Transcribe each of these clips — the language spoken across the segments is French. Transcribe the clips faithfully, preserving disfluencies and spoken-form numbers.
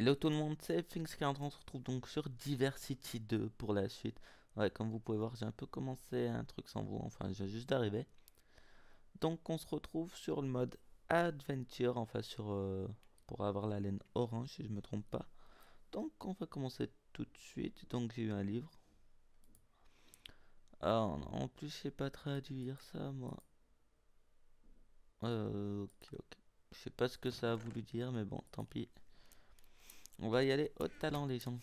Hello tout le monde, c'est Finks quarante-trois, on se retrouve donc sur Diversity deux pour la suite. Ouais, comme vous pouvez voir, j'ai un peu commencé un truc sans vous, enfin, j'ai juste d'arriver. Donc on se retrouve sur le mode Adventure, enfin sur... euh, pour avoir la laine orange, si je me trompe pas. Donc on va commencer tout de suite, donc j'ai eu un livre. Ah, en plus je sais pas traduire ça, moi. Euh, ok, ok. Je sais pas ce que ça a voulu dire, mais bon, tant pis. On va y aller au talent, les gens.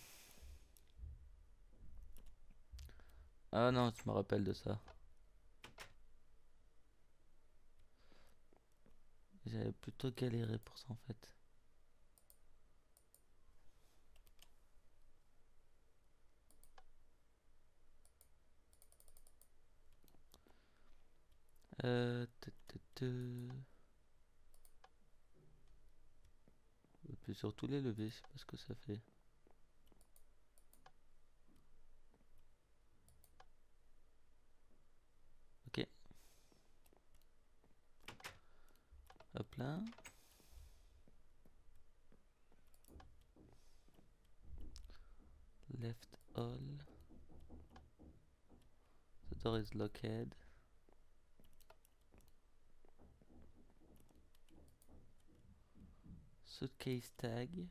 Ah non, je me rappelle de ça. J'avais plutôt galéré pour ça en fait. Euh, tu, tu, tu. Et puis surtout les lever, je sais pas ce que ça fait. Ok, hop là. Left all. The door is locked. Suitcase tag.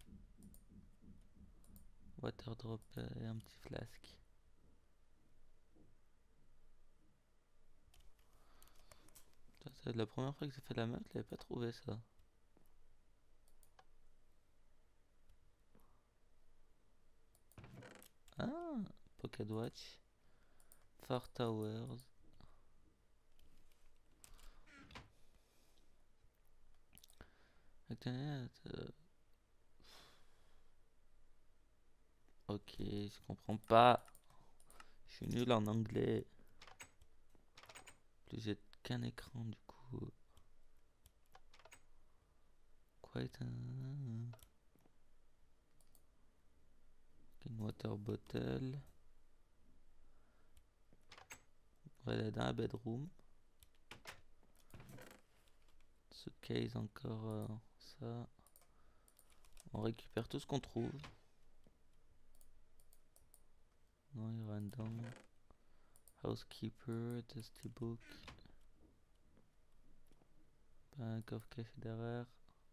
Water drop et un petit flasque. C'est la première fois que j'ai fait la map, je l'avais pas trouvé ça. Ah, Pocket Watch. Four Towers. Ok, je comprends pas. Je suis nul en anglais. Plus j'ai qu'un écran du coup. Quite un... Une water bottle. On va aller dans la bedroom. Suitcase encore euh, ça. On récupère tout ce qu'on trouve. Non, il random. Housekeeper, testy book. Un coffre caché derrière.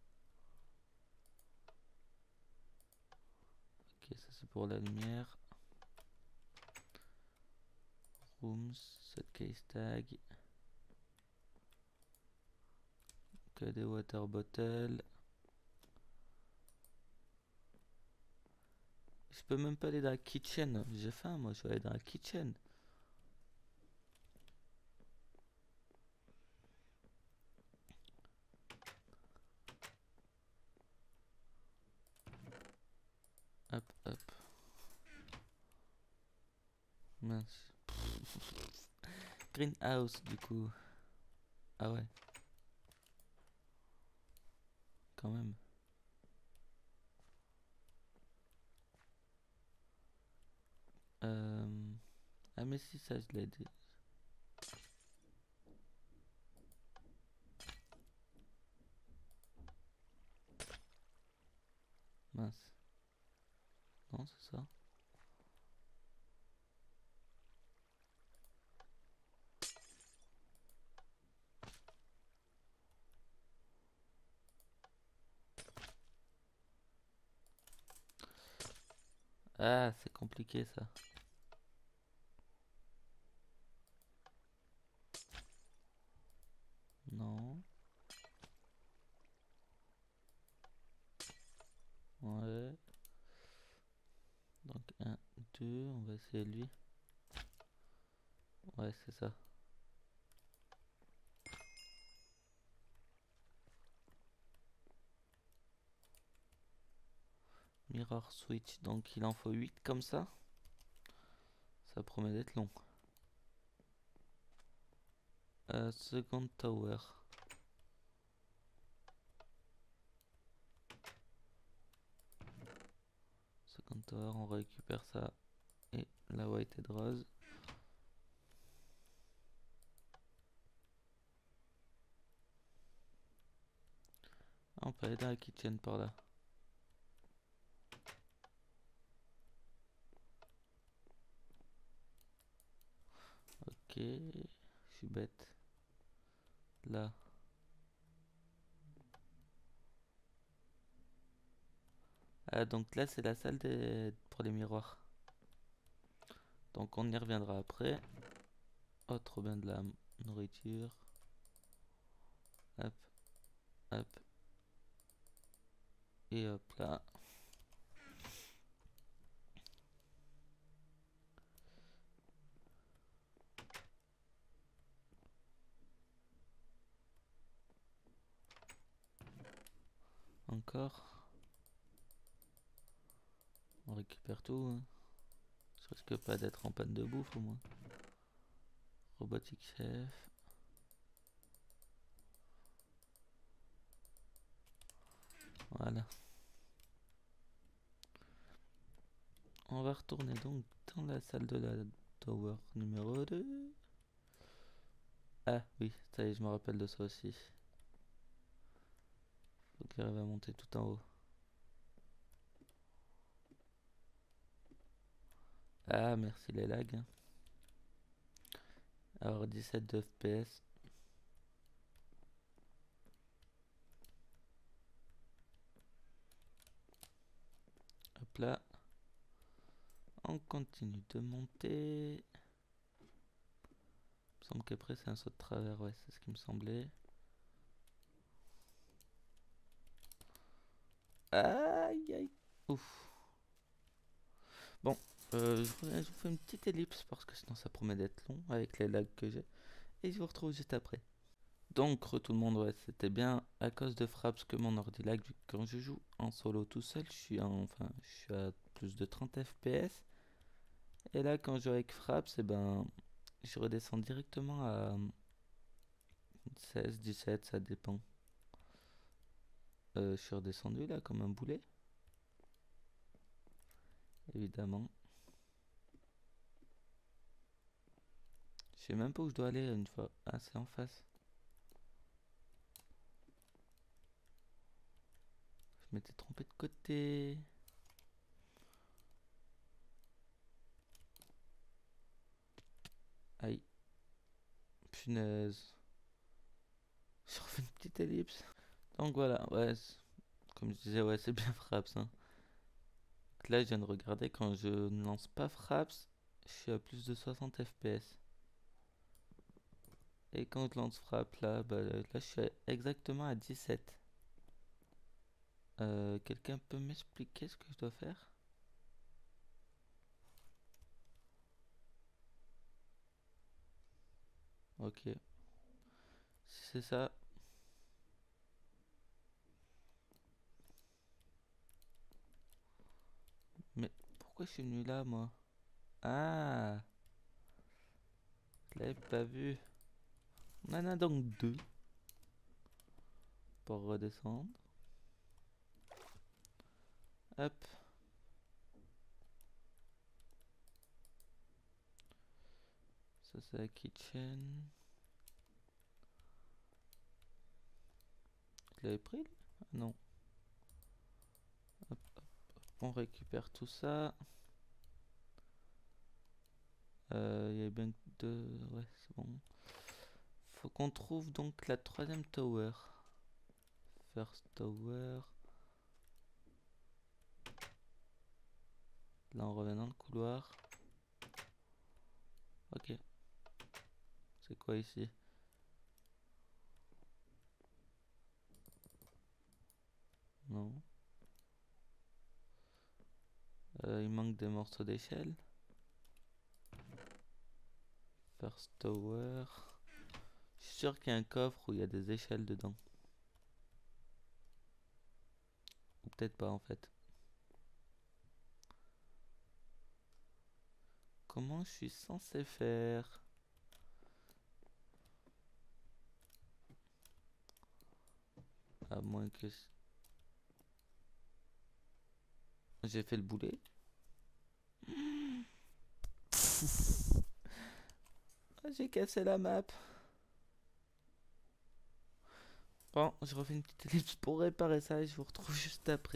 Ok, ça c'est pour la lumière. Rooms, suitcase tag. Que des water bottles. Je peux même pas aller dans la kitchen. J'ai faim, moi, je vais aller dans la kitchen. Hop, hop. Mince. Greenhouse, du coup. Ah ouais. Quand même. Euh... Ah mais si, ça je l'ai dit. Mince. Non, c'est ça. Ah, c'est compliqué ça. Non. Ouais. Donc un, deux, on va essayer lui. Ouais, c'est ça. Mirror switch, donc il en faut huit comme ça. Ça promet d'être long. Euh, second tower. Second tower, on récupère ça. Et la white et rose. Ah, on peut aller dans la kitchen par là. Ok, je suis bête. Là. Ah, donc là, c'est la salle des... pour les miroirs. Donc on y reviendra après. Oh, trop bien de la nourriture. Hop, hop. Et hop là. Encore. On récupère tout. Hein. Je risque pas d'être en panne de bouffe au moins. Robotique chef. Voilà. On va retourner donc dans la salle de la tower numéro deux. Ah oui, ça y est, je me rappelle de ça aussi. Faut qu'il arrive à monter tout en haut. Ah, merci les lags. Alors dix-sept de F P S. Hop là. On continue de monter. Il me semble qu'après c'est un saut de travers, ouais, c'est ce qui me semblait. Aïe aïe. Ouf. Bon, euh, je vous je vous fais une petite ellipse parce que sinon ça promet d'être long avec les lags que j'ai. Et je vous retrouve juste après. Donc, tout le monde, ouais, c'était bien à cause de Fraps que mon ordi lag, vu que quand je joue en solo tout seul, je suis, en, enfin, je suis à plus de trente F P S. Et là, quand je joue avec Fraps, et ben, je redescends directement à seize, dix-sept, ça dépend. Euh, je suis redescendu là comme un boulet, évidemment. Je sais même pas où je dois aller une fois. Ah, c'est en face. Je m'étais trompé de côté. Aïe. Punaise. Je refais une petite ellipse. Donc voilà, ouais. Comme je disais, ouais, c'est bien Fraps. Hein. Là, je viens de regarder, quand je ne lance pas Fraps, je suis à plus de soixante F P S. Et quand je lance Fraps, là, bah, là, je suis exactement à dix-sept. Euh, Quelqu'un peut m'expliquer ce que je dois faire? Ok. Si c'est ça. Mais pourquoi je suis venu là, moi? Ah, je l'avais pas vu. On en a donc deux. Pour redescendre. Hop. Ça, c'est la kitchen. Je l'avais pris? Ah, non. Hop, hop. On récupère tout ça. Euh, Il y a bien que deux. Ouais, c'est bon. Faut qu'on trouve donc la troisième tower. First tower. Là, on revient dans le couloir. Ok. C'est quoi ici? Non. Euh, il manque des morceaux d'échelle. First tower. Je suis sûr qu'il y a un coffre où il y a des échelles dedans. Ou peut-être pas en fait. Comment je suis censé faire? À moins que... J'ai fait le boulet. Ah, j'ai cassé la map. Bon, je refais une petite ellipse pour réparer ça et je vous retrouve juste après.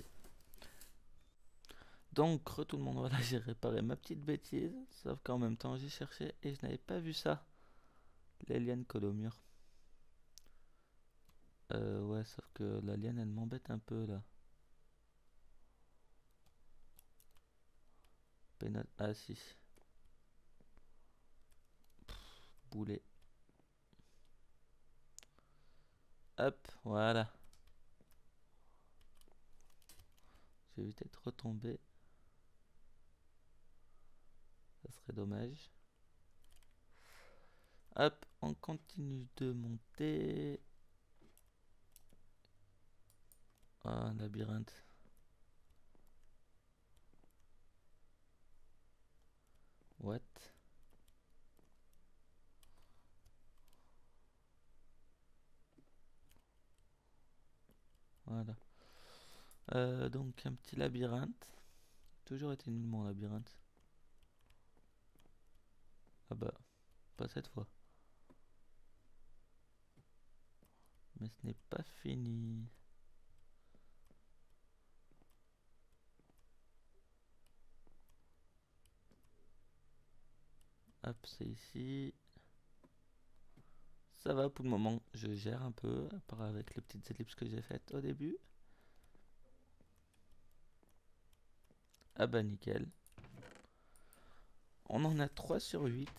Donc, re tout le monde, voilà, j'ai réparé ma petite bêtise. Sauf qu'en même temps, j'ai cherché et je n'avais pas vu ça. Les lianes collent au mur. Euh, ouais, sauf que la liane, elle m'embête un peu, là. Pénal... Ah, si. Boulet. Hop, voilà. J'ai évité de retomber. Ça serait dommage. Hop, on continue de monter. Ah, un labyrinthe. What? Voilà. Euh, donc un petit labyrinthe. Toujours été nul mon labyrinthe. Ah bah, pas cette fois. Mais ce n'est pas fini. Hop, c'est ici. Ça va pour le moment, je gère un peu, à part avec les petites ellipses que j'ai faites au début. Ah bah nickel. On en a trois sur huit.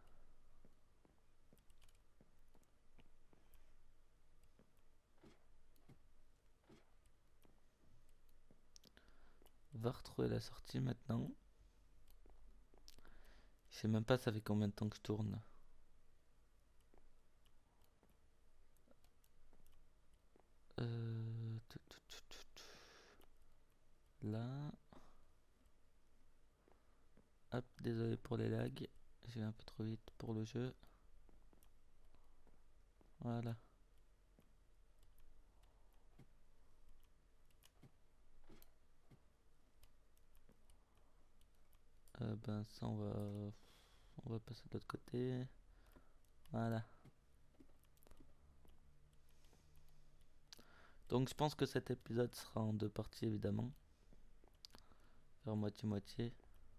On va retrouver la sortie maintenant. Je sais même pas ça fait combien de temps que je tourne. Euh... Là. Hop, désolé pour les lags. J'ai un peu trop vite pour le jeu. Voilà. Euh, ben ça on va... On va passer de l'autre côté. Voilà. Donc je pense que cet épisode sera en deux parties évidemment. Faire moitié-moitié.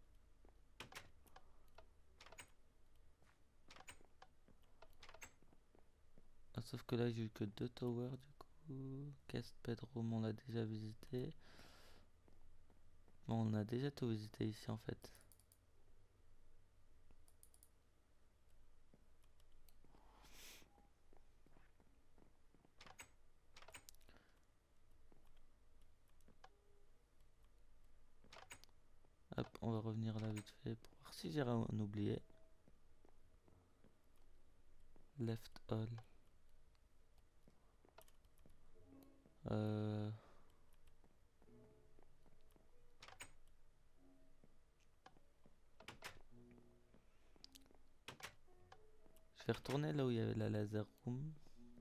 Ah, sauf que là j'ai eu que deux towers du coup. Cast Bedroom on l'a déjà visité. Bon, on a déjà tout visité ici en fait. Hop, on va revenir là vite fait pour voir si j'ai rien oublié. Left all. Euh... Je vais retourner là où il y avait la laser room.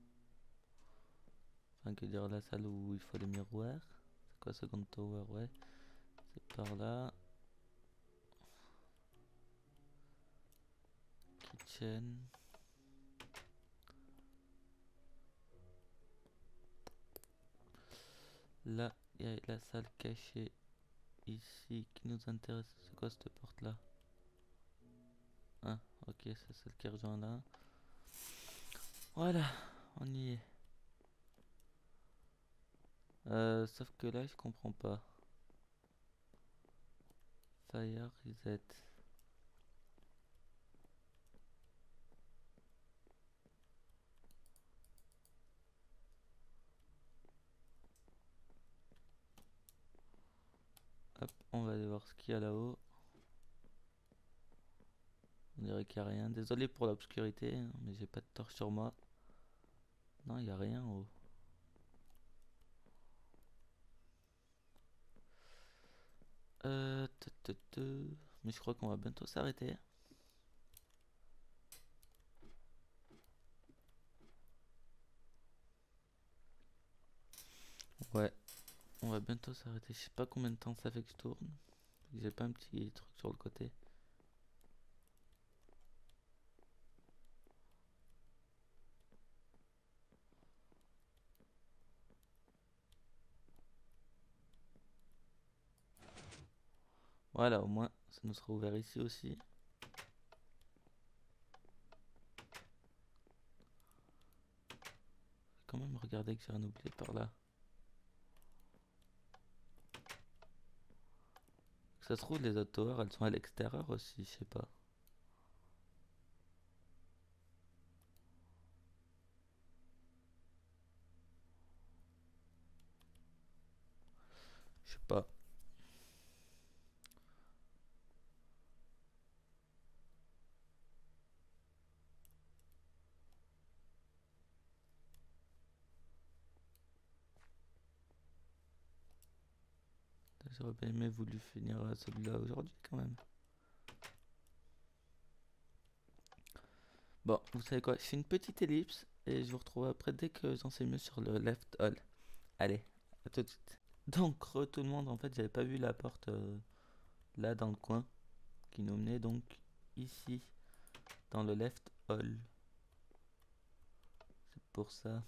Enfin, que dire, la salle où il faut les miroirs. C'est quoi, second tower? Ouais, c'est par là. Kitchen. Là, il y a la salle cachée ici qui nous intéresse. C'est quoi cette porte là? Ah, ok, c'est celle qui rejoint là. Voilà, on y est. Euh, sauf que là, je comprends pas. Fire reset. Hop, on va aller voir ce qu'il y a là-haut. On dirait qu'il n'y a rien. Désolé pour l'obscurité, hein, mais j'ai pas de torche sur moi. Non, il n'y a rien en haut. Euh, te, te, te. Mais je crois qu'on va bientôt s'arrêter. Ouais, on va bientôt s'arrêter. Je sais pas combien de temps ça fait que je tourne. J'ai pas un petit truc sur le côté. Voilà, au moins, ça nous sera ouvert ici aussi. quand même regarder que j'ai rien oublié par là. Ça se trouve, les autres towers, elles sont à l'extérieur aussi, je sais pas. Je sais pas. J'aurais bien aimé voulu finir celui-là aujourd'hui quand même. Bon, vous savez quoi, je fais une petite ellipse et je vous retrouve après dès que j'en sais mieux sur le left hall. Allez, à tout de suite. Donc, re tout le monde, en fait, j'avais pas vu la porte euh, là dans le coin qui nous menait donc ici dans le left hall. C'est pour ça.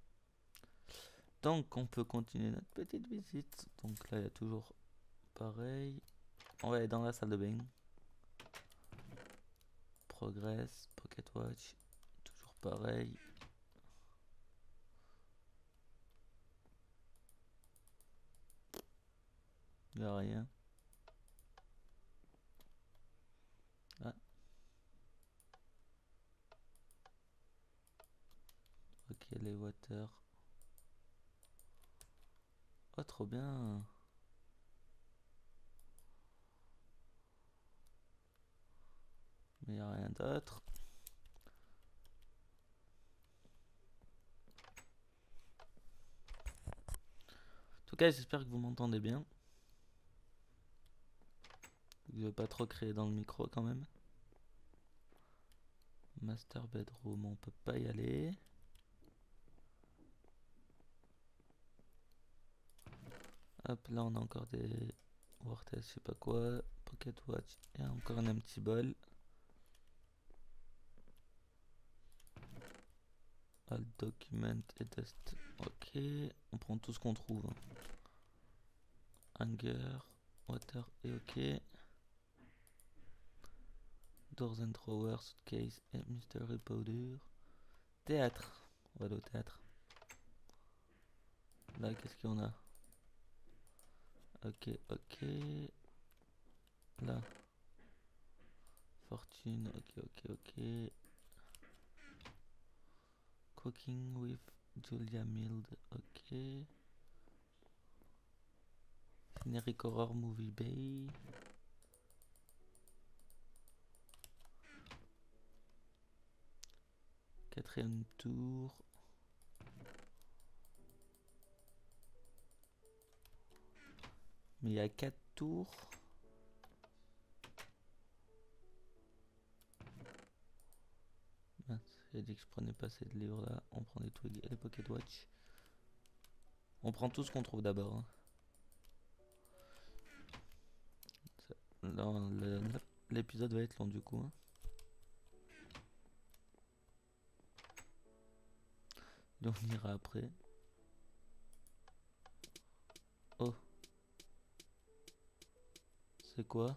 Donc, on peut continuer notre petite visite. Donc là, il y a toujours pareil. On va aller dans la salle de bain. Progress, Pocket Watch, toujours pareil. Il n'y a rien. Ah. Ok, les water. Oh, trop bien. Mais il n'y a rien d'autre. En tout cas, j'espère que vous m'entendez bien. Je vais pas trop créer dans le micro quand même. Master bedroom, on peut pas y aller. Hop, là on a encore des Vortex, je sais pas quoi. Pocket Watch et encore un petit bol. All document et test. Ok, on prend tout ce qu'on trouve. Hanger, water et ok. Doors and drawers, suitcase et mystery powder. Théâtre. On va aller au théâtre. Là, qu'est-ce qu'on a? Ok, ok. Là. Fortune, ok, ok, ok. Cooking with Julia Mild, ok. Generic Horror Movie Bay. Quatrième tour. Mais il y a quatre tours. J'ai dit que je prenais pas ces livres là. On prend des twigs et les pocket watch. On prend tout ce qu'on trouve d'abord. Hein. L'épisode va être long du coup. Hein. Donc on ira après. Oh. C'est quoi?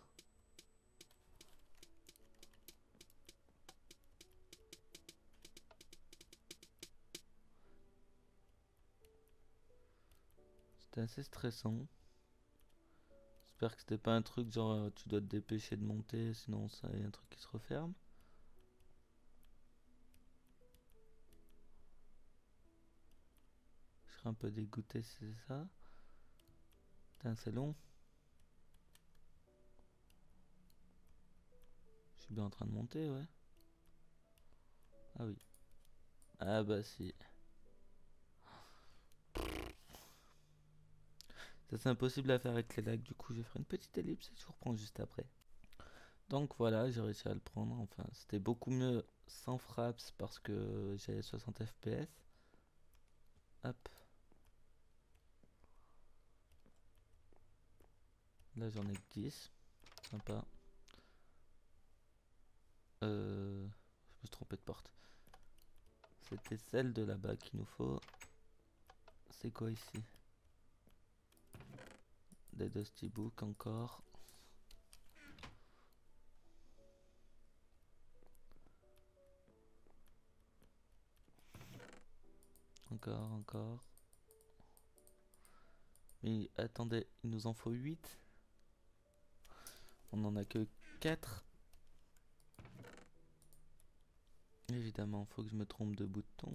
C'était assez stressant. J'espère que c'était pas un truc genre euh, tu dois te dépêcher de monter sinon ça y a un truc qui se referme. Je serais un peu dégoûté si c'est ça. Putain c'est long. Je suis bien en train de monter ouais. Ah oui. Ah bah si. Ça c'est impossible à faire avec les lags, du coup je vais faire une petite ellipse et je vous reprends juste après. Donc voilà, j'ai réussi à le prendre, enfin c'était beaucoup mieux sans fraps parce que j'avais soixante F P S. Hop. Là j'en ai que dix. Sympa. Euh, je me suis trompé de porte. C'était celle de là-bas qu'il nous faut. C'est quoi ici? Des Dusty Book encore. Ok, encore, encore. Mais attendez, il nous en faut huit. On en a que quatre. Évidemment, faut que je me trompe de bouton.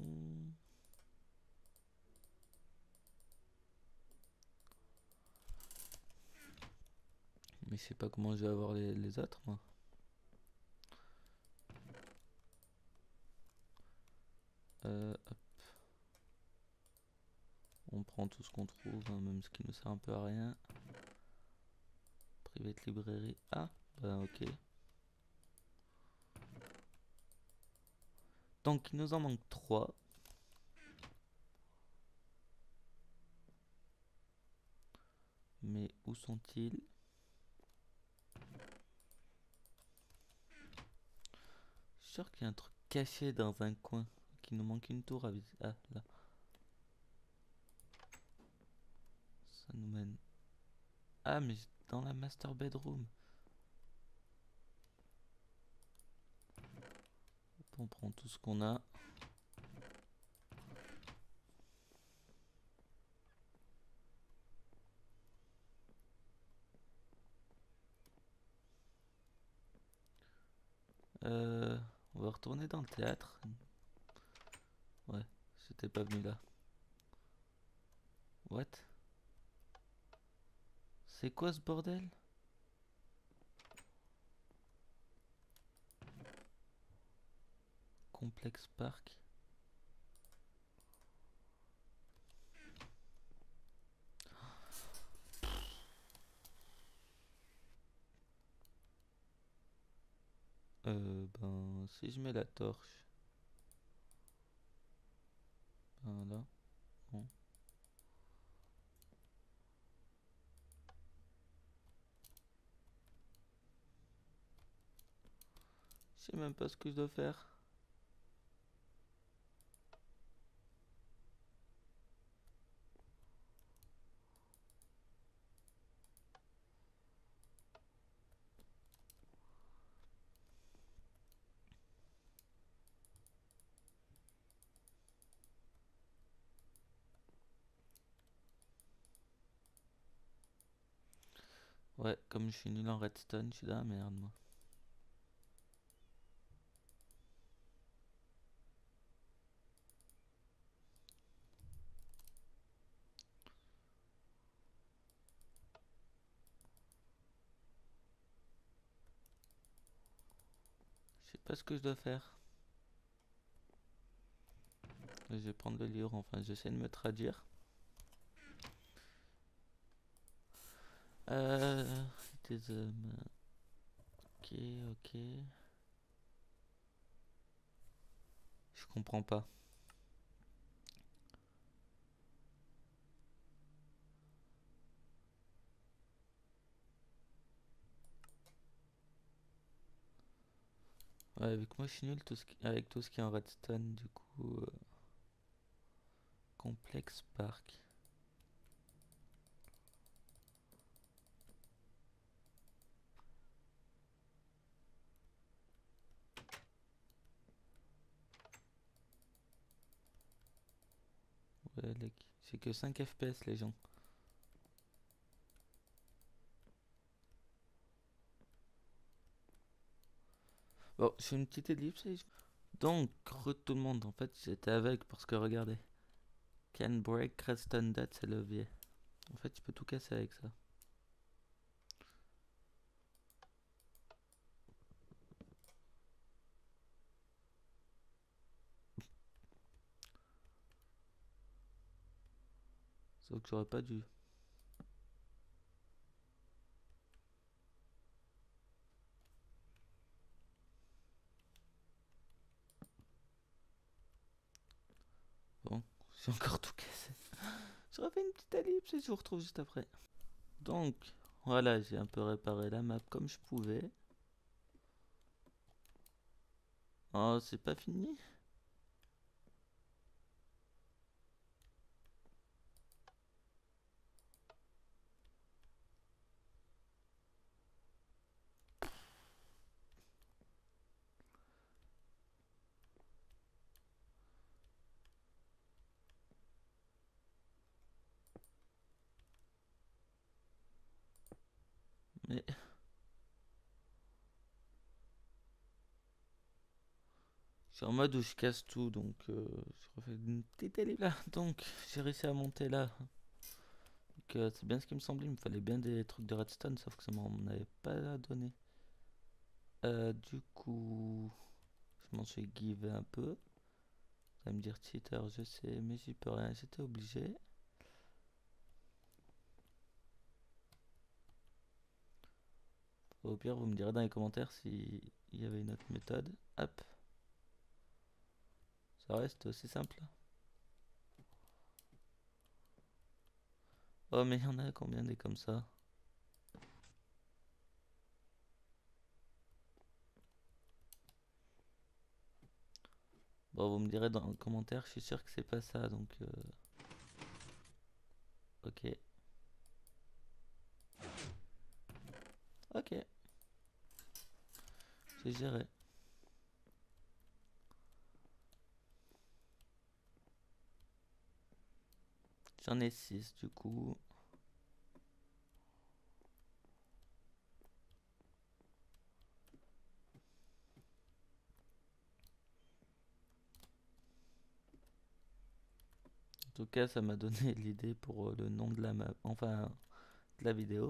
Mais je sais pas comment je vais avoir les, les autres, moi. Euh, hop. On prend tout ce qu'on trouve, hein, même ce qui nous sert un peu à rien. Private librairie. Ah, bah ok. Donc il nous en manque trois. Mais où sont-ils? Je suis sûr qu'il y a un truc caché dans un coin. Qu'il nous manque une tour à visiter. Ah, là. Ça nous mène. Ah, mais dans la master bedroom. On prend tout ce qu'on a. Euh, on va retourner dans le théâtre. Ouais, j'étais pas venu là. What? C'est quoi ce bordel? Complexe Park. Euh, ben, si je mets la torche. Ben là, bon. Je sais même pas ce que je dois faire. Ouais, comme je suis nul en redstone, je suis dans la merde, moi. Je sais pas ce que je dois faire. Je vais prendre le livre, enfin, j'essaie de me traduire. Euh. Des hommes. Ok, ok. Je comprends pas. Ouais, avec moi je suis nul tout ce qui- avec tout ce qui est en redstone, du coup. euh, Complexe Park. Ouais, les- c'est que cinq F P S, les gens. Bon, je fais une petite ellipse et je- Donc, re tout le monde, en fait, j'étais avec parce que regardez. Can break redstone, that's c'est levier. En fait, tu peux tout casser avec ça. Sauf que j'aurais pas dû. Bon, j'ai encore tout cassé. Je refais une petite ellipse et je vous retrouve juste après. Donc, voilà, j'ai un peu réparé la map comme je pouvais. Oh, c'est pas fini? Et... Je suis en mode où je casse tout, donc euh, je refais une petite élite là. Donc j'ai réussi à monter là. Donc euh, c'est bien ce qui me semblait, il me fallait bien des trucs de redstone, sauf que ça m'en avait pas donné. Euh, du coup, je m'en suis givé un peu. Vous allez me dire cheater, je sais, mais j'y peux rien, j'étais obligé. Au pire, vous me direz dans les commentaires s'il y avait une autre méthode. Hop. Ça reste aussi simple. Oh, mais il y en a combien des comme ça? Bon, vous me direz dans les commentaires, je suis sûr que c'est pas ça, donc... Euh... Ok. Ok. J'ai géré. J'en ai six du coup. En tout cas, ça m'a donné l'idée pour euh, le nom de la map. Enfin, de la vidéo.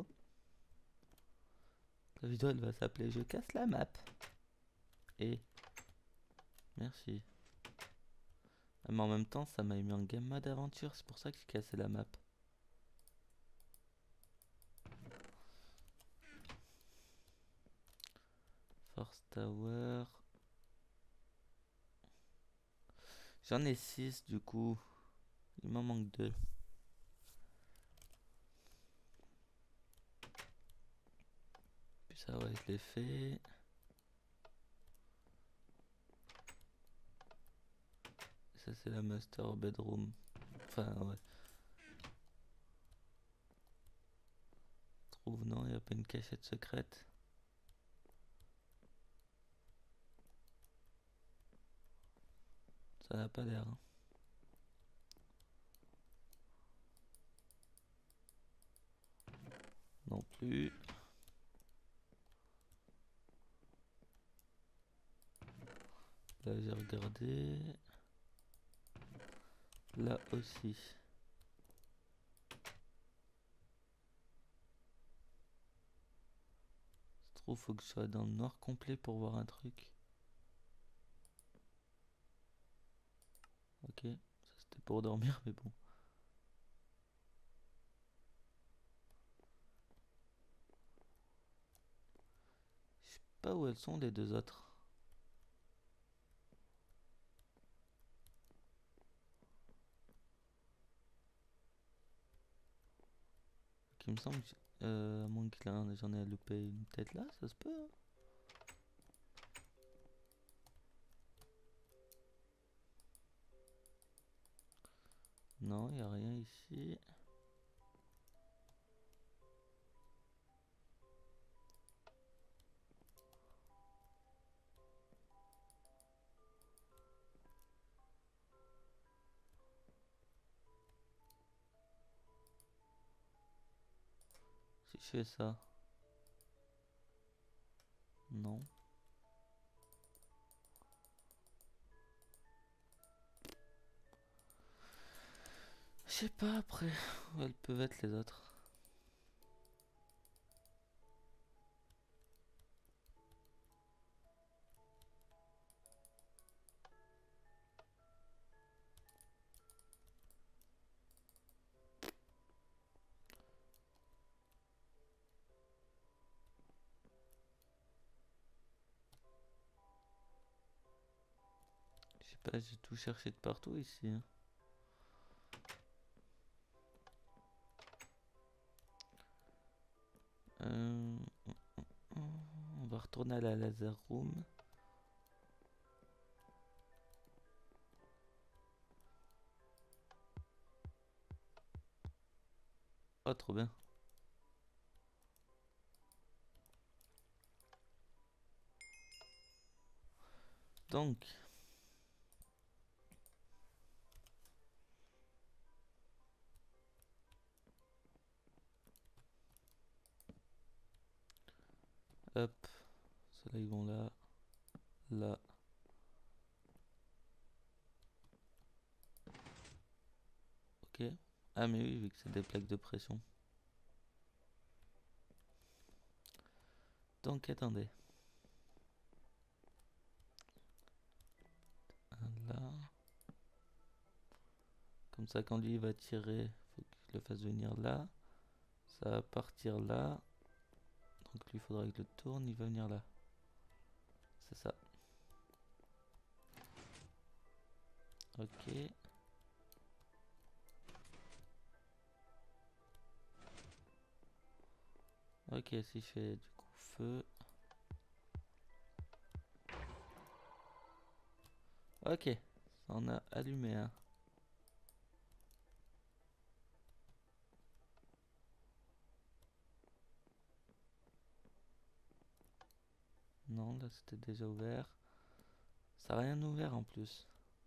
La vidéo, elle va s'appeler Je casse la map. Et... Merci. Mais en même temps, ça m'a mis en game mode aventure. C'est pour ça que j'ai cassé la map. Force Tower. J'en ai six du coup. Il m'en manque deux. Puis ça, ouais, je l'ai fait. Ça, c'est la master bedroom. Enfin, ouais. Trouve, non, il n'y a pas une cachette secrète. Ça n'a pas l'air. Hein. Non plus. Là, j'ai regardé. Là aussi. Je trouve faut que je sois dans le noir complet pour voir un truc. Ok, ça c'était pour dormir, mais bon. Je sais pas où elles sont les deux autres. Il me semble que euh, à moins que j'en ai loupé une tête là, ça se peut. Hein. Non, il a rien ici. Si je fais ça. Non. Je sais pas après où elles peuvent être les autres. Je sais pas, j'ai tout cherché de partout ici. Hein. Euh, on va retourner à la laser room. Oh, trop bien. Donc, Hop. Ceux-là ils vont là. Là. Ok. Ah mais oui, vu que c'est des plaques de pression. Donc attendez. Un là. Comme ça quand lui il va tirer, faut que je le fasse venir là. Ça va partir là. Donc lui il faudra que je le tourne, il va venir là. C'est ça. Ok. Ok, si je fais du coup feu. Ok, ça en a allumé un. Non, là c'était déjà ouvert. Ça n'a rien ouvert en plus.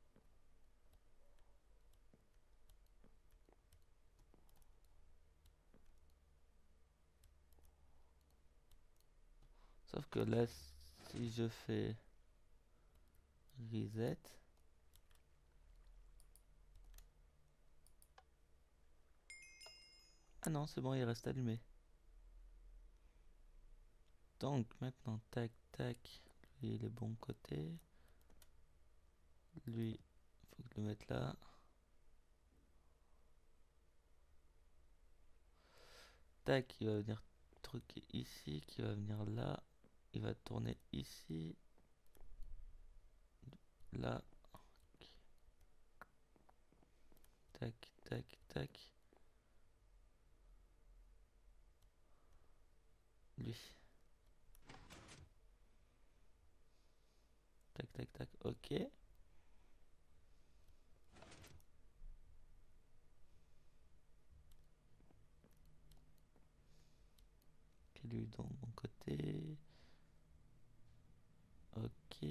Sauf que là, si je fais reset. Ah non, c'est bon, il reste allumé. Donc maintenant, tac, tac. Lui, il est bon côté. Lui, faut que je le mette là. Tac, il va venir truquer ici, qui va venir là. Il va tourner ici. Là. Tac, tac, tac. Lui. Tac, tac, tac. Ok. Ok, lui dans mon côté. Ok.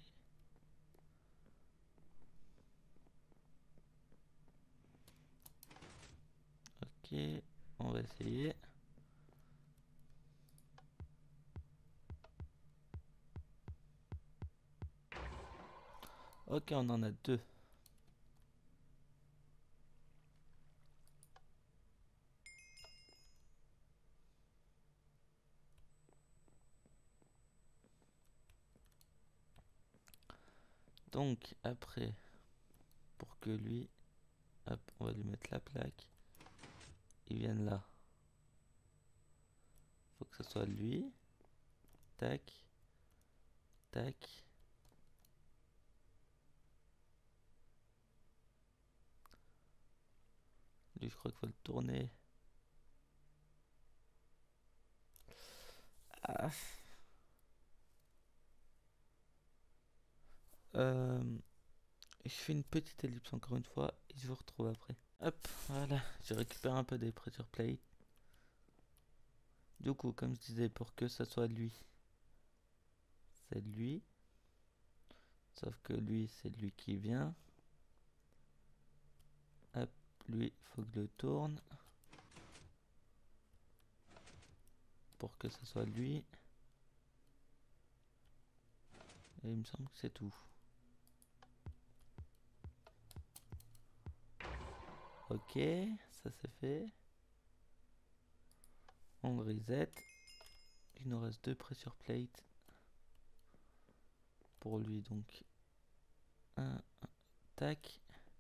Ok. On va essayer. Ok, on en a deux. Donc après, pour que lui, hop, on va lui mettre la plaque. Il vienne là. Faut que ce soit lui. Tac. Tac. Lui, je crois qu'il faut le tourner. Ah. Euh, je fais une petite ellipse encore une fois et je vous retrouve après. Hop, voilà, j'ai récupéré un peu des pressure plates. Du coup, comme je disais, pour que ça soit lui, c'est lui. Sauf que lui, c'est lui qui vient. Hop, lui, faut que je le tourne. Pour que ça soit lui. Et il me semble que c'est tout. Ok, ça c'est fait. On reset. Il nous reste deux pressure plates. Pour lui, donc. Un, un tac.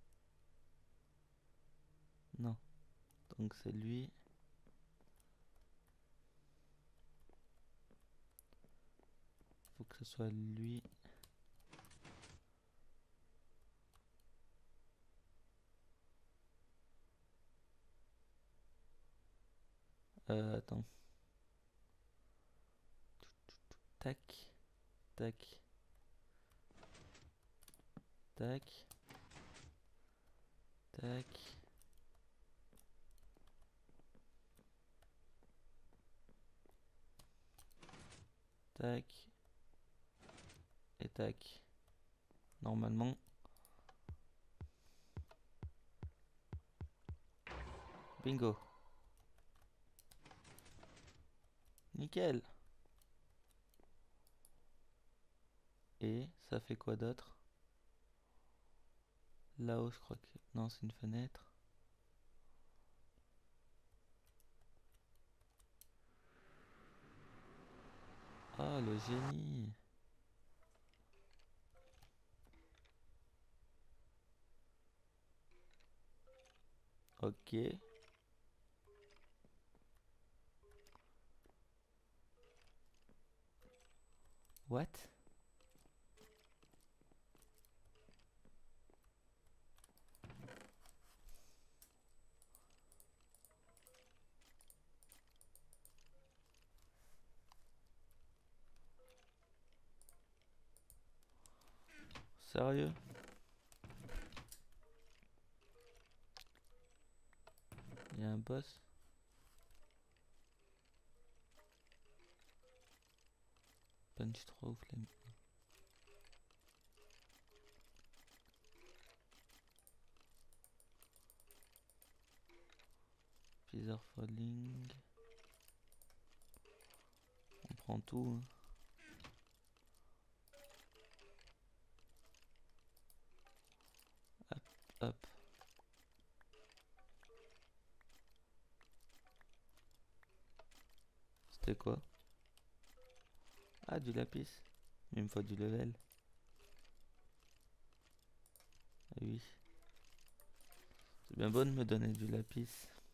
Non. Donc c'est lui. Faut que ce soit lui. Euh, attends. Tac. Tac. Tac. Tac. Tac. Et tac. Normalement. Bingo. Nickel. Et ça fait quoi d'autre? Là-haut, je crois que... Non, c'est une fenêtre. Ah, le génie. Ok. What? Sérieux? Il y a un boss? Punch trois ou flemme. Feather falling. On prend tout. Hein. Hop, hop. C'était quoi? Ah, du lapis. Il me faut du level. Ah oui. C'est bien bon de me donner du lapis.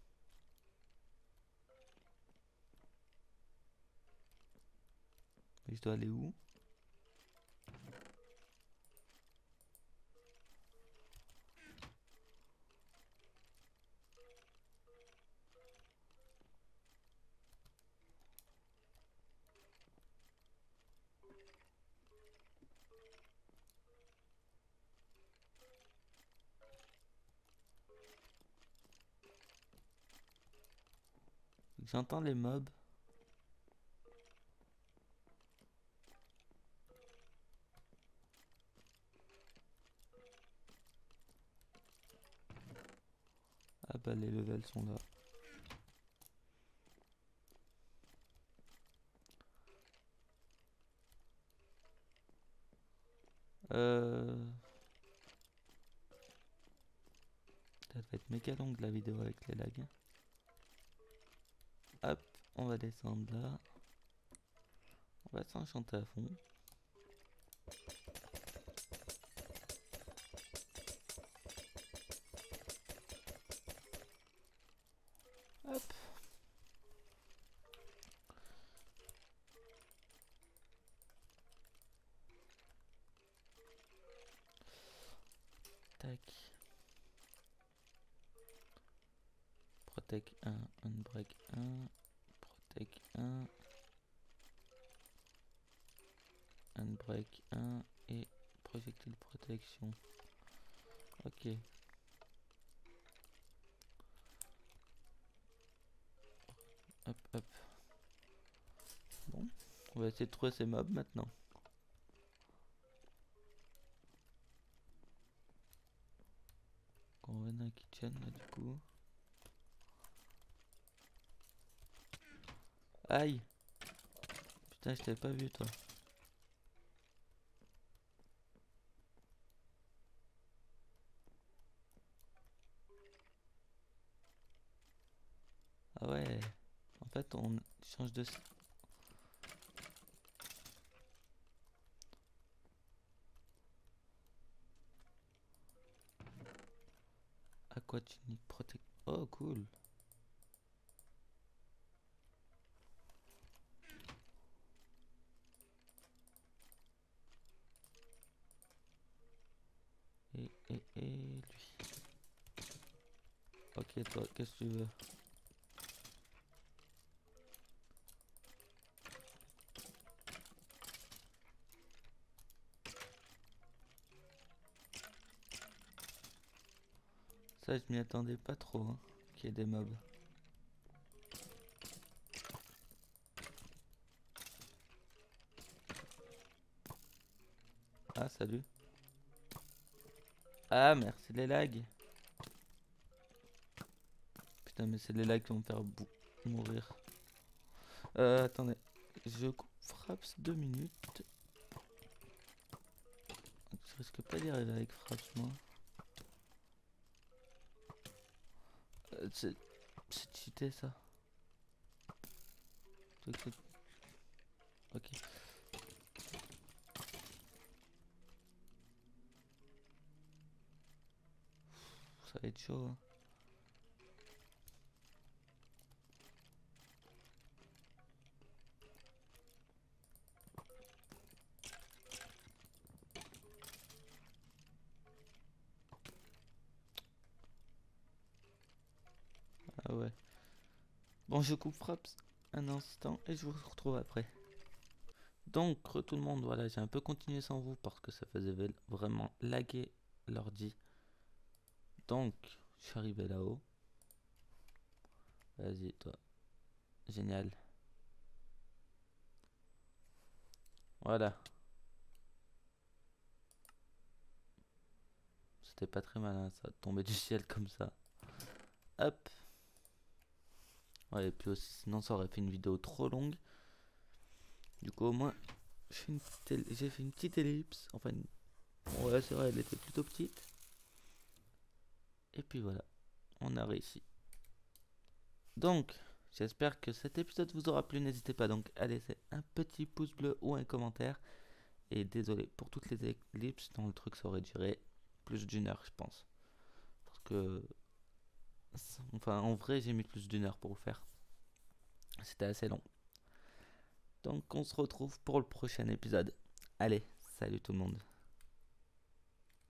Mais je dois aller où? J'entends les mobs. Ah bah les levels sont là. Euh... Ça va être méga longue la vidéo avec les lags. Hop, on va descendre là. On va s'enchanter à fond. Hop. Tac. Protect un, unbreak un, protect un, unbreak un et projectile protection. Ok. Hop, hop. Bon, on va essayer de trouver ces mobs maintenant. On va dans la kitchen là du coup. Aïe! Putain, je t'avais pas vu toi. Ah ouais. En fait, on change de... Aquatunic Protect. Oh, cool. Et, et, et lui. Ok, toi, qu'est-ce que tu veux? Ça, je m'y attendais pas trop, hein, qu'il y ait des mobs. Ah, salut. Ah, merci les lags. Putain, mais c'est les lags qui vont me faire mourir. Euh, attendez. Je coupe Fraps deux minutes. risque pas d'y arriver avec Fraps, moi. Euh, c'est c'est cheaté ça. Ok. Ça va être chaud. Hein. Ah ouais. Bon, je coupe Fraps un instant et je vous retrouve après. Donc, tout le monde, voilà, j'ai un peu continué sans vous parce que ça faisait vraiment laguer l'ordi. Donc, je suis arrivé là-haut. Vas-y, toi. Génial. Voilà. C'était pas très malin, ça, de tomber du ciel comme ça. Hop. Ouais, et puis aussi, sinon, ça aurait fait une vidéo trop longue. Du coup, au moins, j'ai fait une petite ellipse. Enfin, une... ouais, c'est vrai, elle était plutôt petite. Et puis voilà, on a réussi. Donc, j'espère que cet épisode vous aura plu. N'hésitez pas donc à laisser un petit pouce bleu ou un commentaire. Et désolé pour toutes les ellipses, dans le truc ça aurait duré plus d'une heure, je pense. Parce que, enfin, en vrai, j'ai mis plus d'une heure pour le faire. C'était assez long. Donc, on se retrouve pour le prochain épisode. Allez, salut tout le monde.